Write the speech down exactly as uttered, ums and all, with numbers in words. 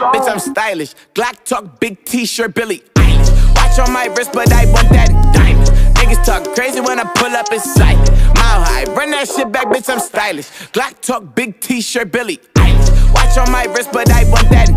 Bitch, I'm stylish. Glock talk, big t-shirt, Billy Eilish. Watch on my wrist, but I want that diamond. Niggas talk crazy when I pull up in sight. Mile high, run that shit back, bitch, I'm stylish. Glock talk, big t-shirt, Billy Eilish. Watch on my wrist, but I want that